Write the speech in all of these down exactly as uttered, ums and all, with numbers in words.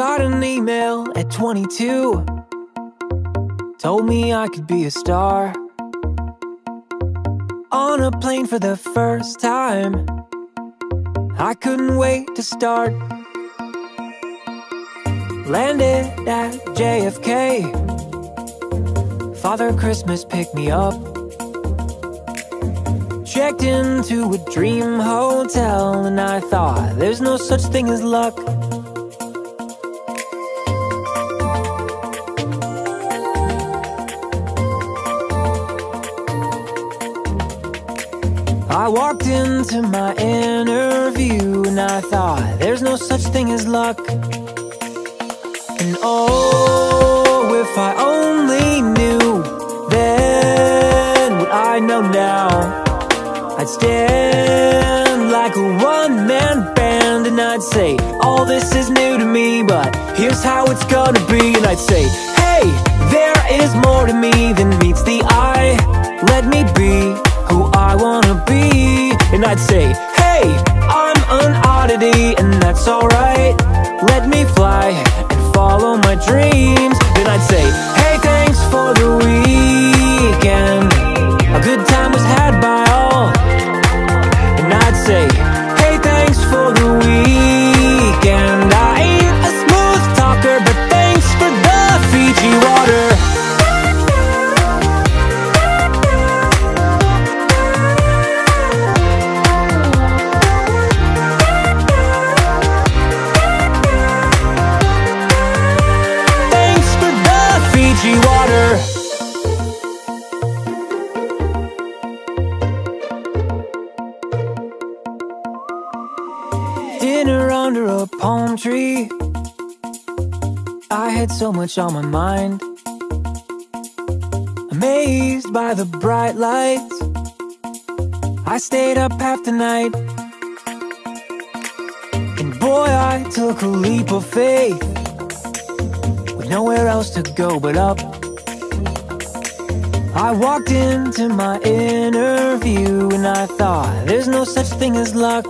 Got an email at twenty-two, told me I could be a star. On a plane for the first time, I couldn't wait to start. Landed at J F K, Father Christmas picked me up. Checked into a dream hotel, and I thought, there's no such thing as luck. I walked into my interview, and I thought, there's no such thing as luck. And oh, if I only knew then what I know now, I'd stand like a one-man band, and I'd say, all this is new to me, but here's how it's gonna be. And I'd say, hey, there is more to me than meets the eye. Let me be who I wanna be. And I'd say, hey, I'm an oddity, and that's alright. Let me fly and follow my dreams. Then I'd say, hey, thanks for the weekend, a good time was had by all. And I'd say, hey, thanks for the weekend. I ain't a smooth talker, but thanks for the Fiji water. Fiji water. Dinner under a palm tree, I had so much on my mind. Amazed by the bright lights, I stayed up half the night. And boy, I took a leap of faith, nowhere else to go but up. I walked into my interview, and I thought, there's no such thing as luck.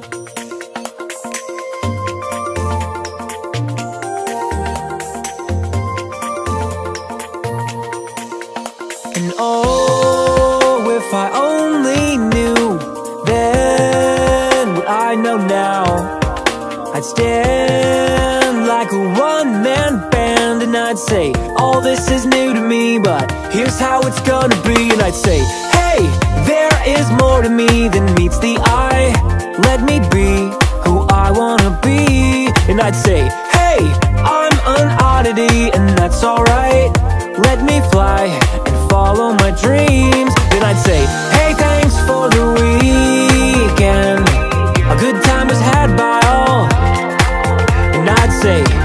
And oh, if I only knew then what I know now, I'd stand like a one-man band, and I'd say, all this is new to me, but here's how it's gonna be. And I'd say, hey, there is more to me than meets the eye. Let me be who I wanna be. And I'd say, hey, I'm an oddity, and that's alright. Let me fly and follow my dreams. Then I'd say, hey, thanks for the weekend, a good time was had by all. And I'd say,